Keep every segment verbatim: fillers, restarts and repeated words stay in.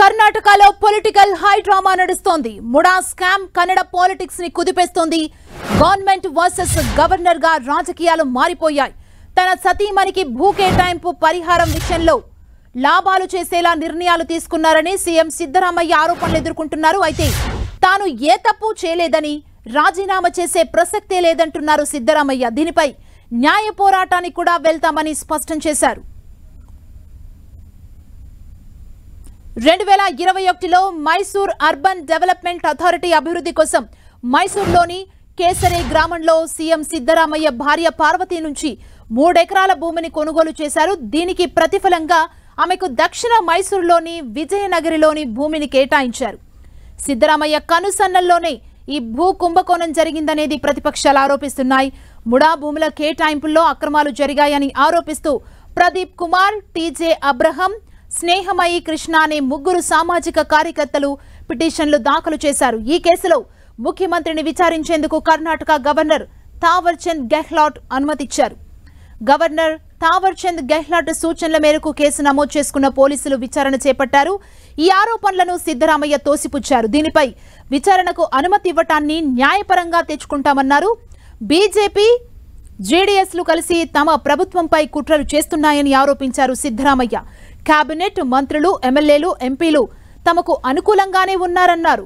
కర్ణాటకలో political high drama నడుస్తోంది. MUDA scam Kannada politics ని కుదిపేస్తోంది. గవర్నమెంట్ వర్సెస్ గవర్నర్ గా రాజకీయాలు మారిపోయాయి. తన సతీమణికి భూ కేటాయింపు పరిహారం విషయంలో లాభాలు చేసేలా నిర్ణయాలు తీసుకున్నారని సీఎం సిద్ధరామయ్య ఆరోపణలు ఎదుర్కొంటున్నారు. అయితే తాను ఏ తప్పు చేయలేదని రాజీనామా చేసే ప్రసక్తే లేదంటున్నారు సిద్ధరామయ్య. దీనిపై న్యాయ పోరాటానికి కూడా వెళ్తామని స్పష్టం చేశారు. రెండు వేల ఇరవై ఒకటిలో మైసూర్ అర్బన్ డెవలప్మెంట్ అథారిటీ అభివృద్ధి కోసం మైసూర్లోని కేసరే గ్రామంలో సీఎం సిద్ధరామయ్య భార్య పార్వతి నుంచి మూడెకరాల భూమిని కొనుగోలు చేశారు. దీనికి ప్రతిఫలంగా ఆమెకు దక్షిణ మైసూర్లోని విజయనగరిలోని భూమిని కేటాయించారు. సిద్ధరామయ్య కనుసన్నల్లోనే ఈ భూ కుంభకోణం జరిగిందనేది ప్రతిపక్షాలు ఆరోపిస్తున్నాయి. ముడా భూముల కేటాయింపుల్లో అక్రమాలు జరిగాయని ఆరోపిస్తూ ప్రదీప్ కుమార్, టీజే అబ్రహం, స్నేహమయి కృష్ణ అనే ముగ్గురు సామాజిక కార్యకర్తలు పిటిషన్లు దాఖలు చేశారు. ఈ కేసులో ముఖ్యమంత్రిని విచారించేందుకు కర్ణాటక గవర్నర్ తావర్ చంద్ గెహ్లాట్ అనుమతిచ్చారు. గవర్నర్ తావర్ చంద్ గెహ్లాట్ సూచనల మేరకు కేసు నమోదు చేసుకున్న పోలీసులు విచారణ చేపట్టారు. ఈ ఆరోపణలను సిద్ధరామయ్య తోసిపుచ్చారు. దీనిపై విచారణకు అనుమతి ఇవ్వటాన్ని న్యాయపరంగా తెచ్చుకుంటామన్నారు. బీజేపీ, జేడీఎస్ లు కలిసి తమ ప్రభుత్వంపై కుట్రలు చేస్తున్నాయని ఆరోపించారు సిద్ధరామయ్య. కేబినెట్ మంత్రులు, ఎమ్మెల్యేలు, ఎంపీలు తమకు అనుకూలంగానే ఉన్నారన్నారు.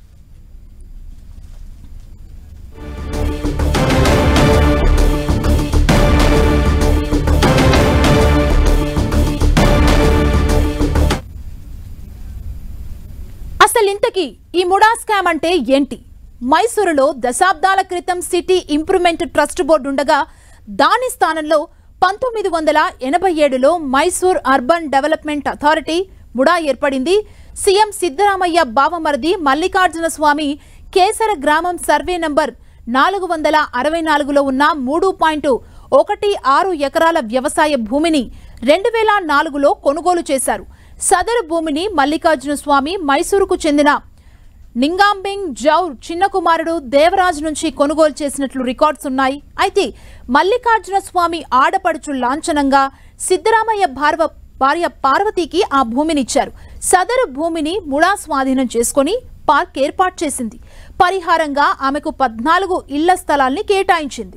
అసలు ఇంతకీ ఈ ముడా స్కామ్ అంటే ఏంటి? మైసూరులో దశాబ్దాల క్రితం సిటీ ఇంప్రూవ్మెంట్ ట్రస్ట్ బోర్డు ఉండగా దాని స్థానంలో పంతొమ్మిది వందల ఎనభై ఏడులో Mysore urban development authority MUDA ఏర్పడింది. సీఎం సిద్ధరామయ్య బావమరిది మల్లికార్జున స్వామి కేసర గ్రామం సర్వే నంబర్ నాలుగు వందల అరవై నాలుగులో ఉన్న మూడు పాయింట్ ఒకటి ఆరు ఎకరాల వ్యవసాయ భూమిని రెండు వేల నాలుగులో కొనుగోలు చేశారు. సదరు భూమిని మల్లికార్జున స్వామి మైసూరుకు చెందిన నింగాంబింగ్ జౌర్ చిన్న కుమారుడు దేవరాజ్ నుంచి కొనుగోలు చేసినట్లు రికార్డ్స్ ఉన్నాయి. అయితే మల్లికార్జున స్వామి ఆడపడుచు లాంఛనంగా సిద్ధరామయ్య భార్వ భార్య పార్వతికి ఆ భూమినిచ్చారు. సదరు భూమిని ముడా స్వాధీనం చేసుకుని పార్క్ ఏర్పాటు చేసింది. పరిహారంగా ఆమెకు పద్నాలుగు ఇళ్ల స్థలాల్ని కేటాయించింది.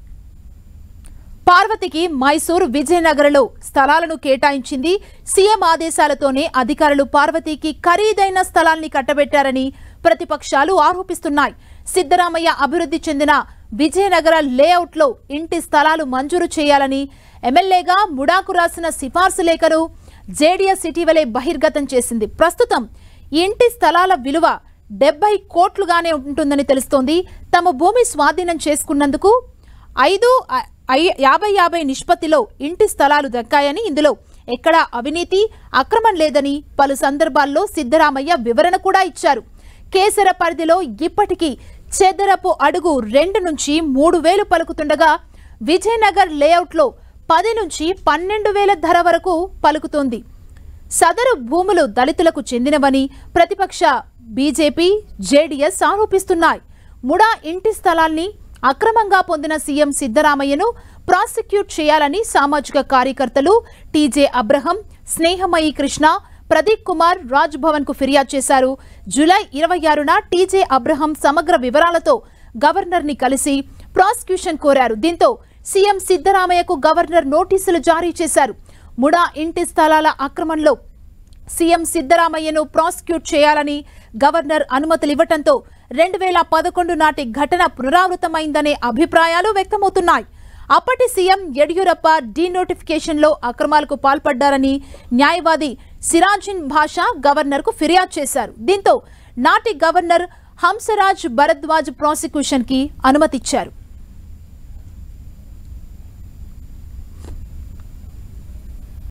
పార్వతికి మైసూర్, విజయనగరంలో స్థలాలను కేటాయించింది. సీఎం ఆదేశాలతోనే అధికారులు పార్వతికి ఖరీదైన స్థలాల్ని కట్టబెట్టారని ప్రతిపక్షాలు ఆరోపిస్తున్నాయి. సిద్ధరామయ్య అభివృద్ధి చెందిన విజయనగర లేఅవుట్లో ఇంటి స్థలాలు మంజూరు చేయాలని ఎమ్మెల్యేగా ముడాకు రాసిన సిఫార్సు లేఖను జేడీఎస్ ఇటీవలే బహిర్గతం చేసింది. ప్రస్తుతం ఇంటి స్థలాల విలువ డెబ్బై కోట్లుగానే ఉంటుందని తెలుస్తోంది. తమ భూమి స్వాధీనం చేసుకున్నందుకు ఐదు యాభై యాభై నిష్పత్తిలో ఇంటి స్థలాలు దక్కాయని, ఇందులో ఎక్కడా అవినీతి, అక్రమం లేదని పలు సందర్భాల్లో సిద్ధరామయ్య వివరణ కూడా ఇచ్చారు. కేసర పరిధిలో ఇప్పటికీ చెదరపు అడుగు రెండు నుంచి మూడు వేలు పలుకుతుండగా విజయనగర్ లేఅవుట్లో పది నుంచి పన్నెండు వేల ధర వరకు పలుకుతోంది. సదరు భూములు దళితులకు చెందినవని ప్రతిపక్ష బీజేపీ, జేడీఎస్ ఆరోపిస్తున్నాయి. ముడా ఇంటి స్థలాల్ని అక్రమంగా పొందిన సీఎం సిద్ధరామయ్యను ప్రాసిక్యూట్ చేయాలని సామాజిక కార్యకర్తలు టీజే అబ్రహం, స్నేహమయి కృష్ణ, ప్రదీప్ కుమార్ రాజ్ భవన్ కు ఫిర్యాదు చేశారు. జూలై ఇరవై ఆరున టీజే అబ్రహం సమగ్ర వివరాలతో గవర్నర్ ని కలిసి ప్రాసిక్యూషన్ కోరారు. దీంతో సీఎం సిద్ధరామయ్యకు గవర్నర్ నోటీసులు జారీ చేశారు. ముడా ఇంటి స్థలాల అక్రమంలో సీఎం సిద్ధరామయ్యను ప్రాసిక్యూట్ చేయాలని గవర్నర్ అనుమతులు ఇవ్వటంతో రెండు వేల పదకొండు నాటి ఘటన పునరావృతమైందనే అభిప్రాయాలు వ్యక్తమవుతున్నాయి. అప్పటి సీఎం యడియూరప్ప డీనోటిఫికేషన్లో అక్రమాలకు పాల్పడ్డారని న్యాయవాది సిరాజిన్ భాషా గవర్నర్ కు ఫిర్యాదు చేశారు. దీంతో నాటి గవర్నర్ హంసరాజ్ భరద్వాజ్ ప్రాసిక్యూషన్ కి అనుమతిచ్చారు.